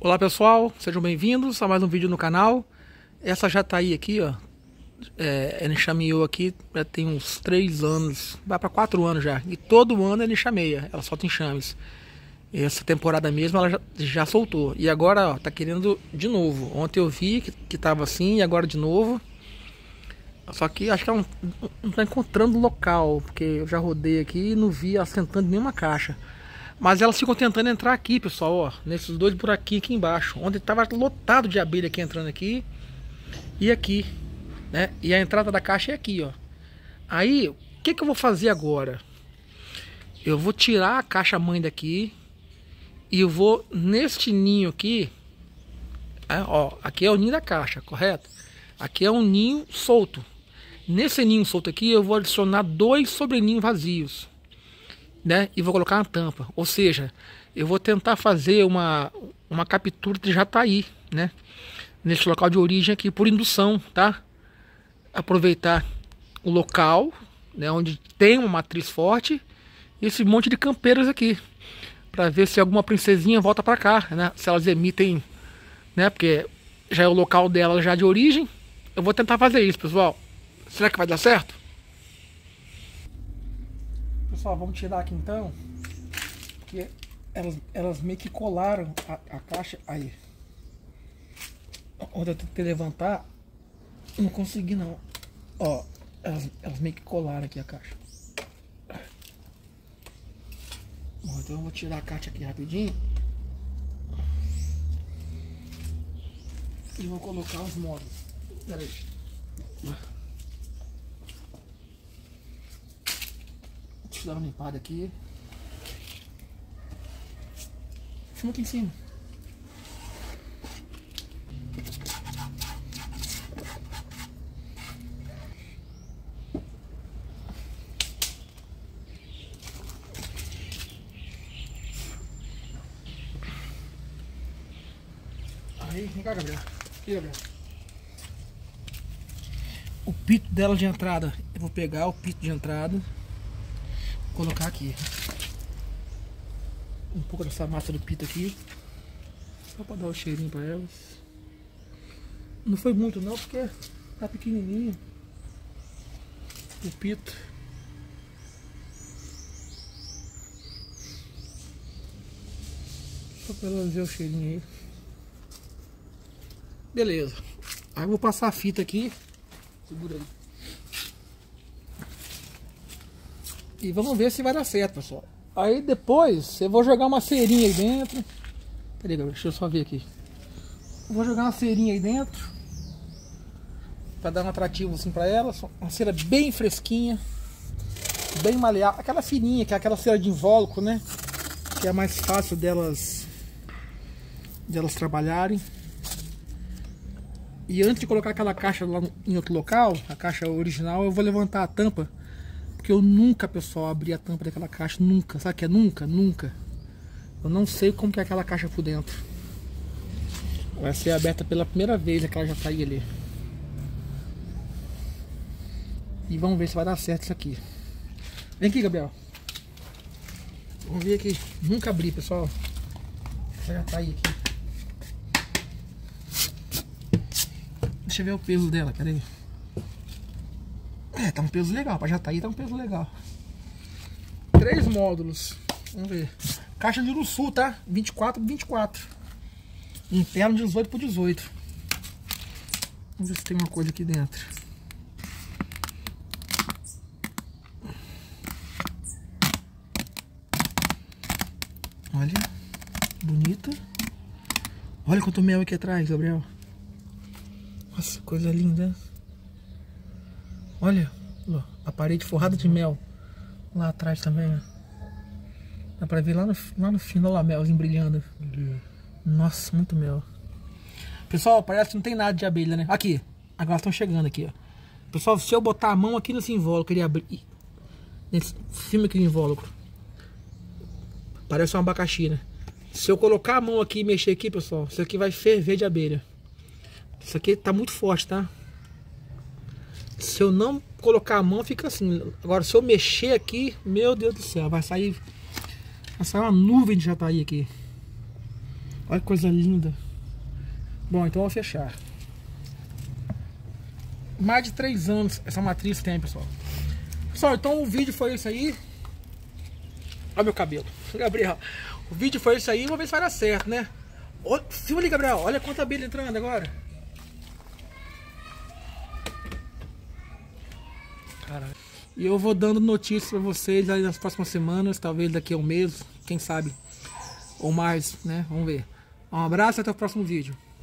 Olá pessoal, sejam bem-vindos a mais um vídeo no canal. Essa jataí aqui, ó, ela enxameou aqui já tem uns 3 anos, vai para 4 anos já. E todo ano ele enxameia, ela solta enxames. Essa temporada mesmo ela já soltou. E agora, ó, tá querendo de novo. Ontem eu vi que tava assim e agora de novo. Só que acho que ela não tá encontrando local, porque eu já rodei aqui e não vi ela sentando em nenhuma caixa. Mas elas ficam tentando entrar aqui, pessoal, ó, nesses dois buraquinhos aqui embaixo, onde estava lotado de abelha aqui entrando aqui e aqui, né? E a entrada da caixa é aqui, ó. Aí, o que eu vou fazer agora? Eu vou tirar a caixa mãe daqui e eu vou neste ninho aqui, ó, aqui é o ninho da caixa, correto? Aqui é um ninho solto. Nesse ninho solto aqui eu vou adicionar 2 sobreninhos vazios, né? E vou colocar uma tampa. Ou seja, eu vou tentar fazer uma captura de jataí, né? Nesse local de origem aqui por indução, tá? Aproveitar o local, né, onde tem uma matriz forte e esse monte de campeiras aqui, para ver se alguma princesinha volta para cá, né? Se elas emitem, né? Porque já é o local dela já de origem. Eu vou tentar fazer isso, pessoal. Será que vai dar certo? Pessoal, vamos tirar aqui então, porque elas meio que colaram a caixa aí. Onde eu tentei levantar, não consegui não. Ó, elas meio que colaram aqui a caixa. Bom, então eu vou tirar a caixa aqui rapidinho e vou colocar os módulos. Pera aí. Deixa eu dar uma limpada aqui. Filma aqui em cima. Aí, vem cá, Gabriel. Aqui, Gabriel. O pito dela de entrada, eu vou pegar o pito de entrada, colocar aqui um pouco dessa massa do pito aqui, só para dar o cheirinho para elas. Não foi muito não, porque tá pequenininho o pito. Só para elas ver o cheirinho aí. Beleza. Aí eu vou passar a fita aqui. Segura aí. E vamos ver se vai dar certo, pessoal. Aí depois eu vou jogar uma cerinha aí dentro. Peraí, galera, deixa eu só ver aqui. Eu vou jogar uma cerinha aí dentro pra dar um atrativo assim pra elas. Uma cera bem fresquinha, bem maleável. Aquela fininha, que é aquela cera de invólucro, né? Que é mais fácil delas trabalharem. E antes de colocar aquela caixa lá em outro local, a caixa original, eu vou levantar a tampa. Porque eu nunca, pessoal, abri a tampa daquela caixa, nunca. Sabe o que é nunca? Nunca. Eu não sei como que é aquela caixa por dentro. Vai ser aberta pela primeira vez aquela jataí ali. E vamos ver se vai dar certo isso aqui. Vem aqui, Gabriel. Vamos ver aqui. Nunca abri, pessoal. Essa jataí aqui. Deixa eu ver o peso dela, peraí. Tá um peso legal, pra jataí tá um peso legal. 3 módulos. Vamos ver. Caixa de Uruçu, tá? 24 por 24. Interno 18 por 18. Vamos ver se tem uma coisa aqui dentro. Olha. Bonita. Olha quanto mel aqui atrás, Gabriel. Nossa, coisa linda. Olha, ó, a parede forrada de mel. Lá atrás também, ó. Dá pra ver lá no final lá, melzinho brilhando. Nossa, muito mel. Pessoal, parece que não tem nada de abelha, né? Aqui, agora estão chegando aqui, ó. Pessoal, se eu botar a mão aqui nesse invólucro, ele abrir nesse filme aqui no invólucro, parece um abacaxi, né? Se eu colocar a mão aqui e mexer aqui, pessoal, isso aqui vai ferver de abelha. Isso aqui tá muito forte, tá? Se eu não colocar a mão, fica assim. Agora, se eu mexer aqui, meu Deus do céu, vai sair uma nuvem de jataí aqui. Olha que coisa linda. Bom, então eu vou fechar. Mais de 3 anos essa matriz tem, pessoal. Pessoal, então o vídeo foi isso aí. Olha meu cabelo. Gabriel, o vídeo foi isso aí. Vamos ver se vai dar certo, né? Filma ali, Gabriel. Olha quanta abelha entrando agora. Caralho. E eu vou dando notícias pra vocês aí nas próximas semanas. Talvez daqui a um mês, quem sabe. Ou mais, né? Vamos ver. Um abraço e até o próximo vídeo.